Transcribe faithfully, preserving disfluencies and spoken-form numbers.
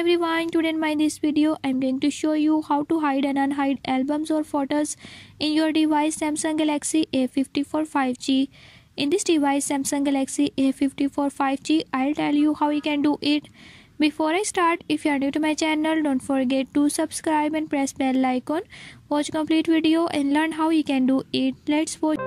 everyone, today in my this video I'm going to show you how to hide and unhide albums or photos in your device Samsung Galaxy A fifty-four five G. In this device Samsung Galaxy A fifty-four five G, I'll tell you how you can do it. Before I start, if you are new to my channel, don't forget to subscribe and press bell icon. Watch complete video and learn how you can do it. Let's watch.